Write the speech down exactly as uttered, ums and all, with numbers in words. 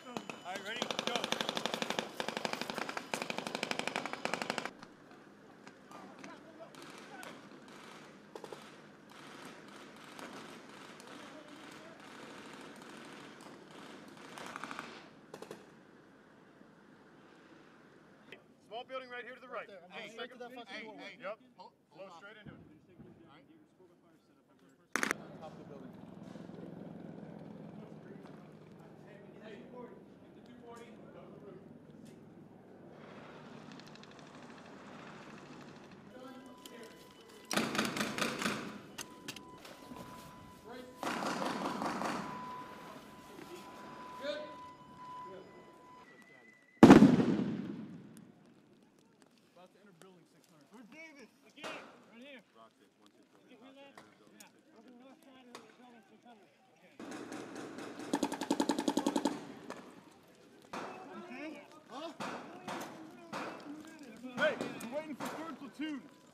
All right, ready? Go. Small building right here to the right. Right I'm going straight to that fucking hey, doorway. hey, yep. Hold, hold Flow straight into it. All right. On top of the building. About to enter building six hundred. Where's Davis? Again, right here. Rock six, one six building. You hear that? Building Yeah. six On the north side of the building six hundred. Okay. Okay? Huh? Hey, we're waiting for third platoon.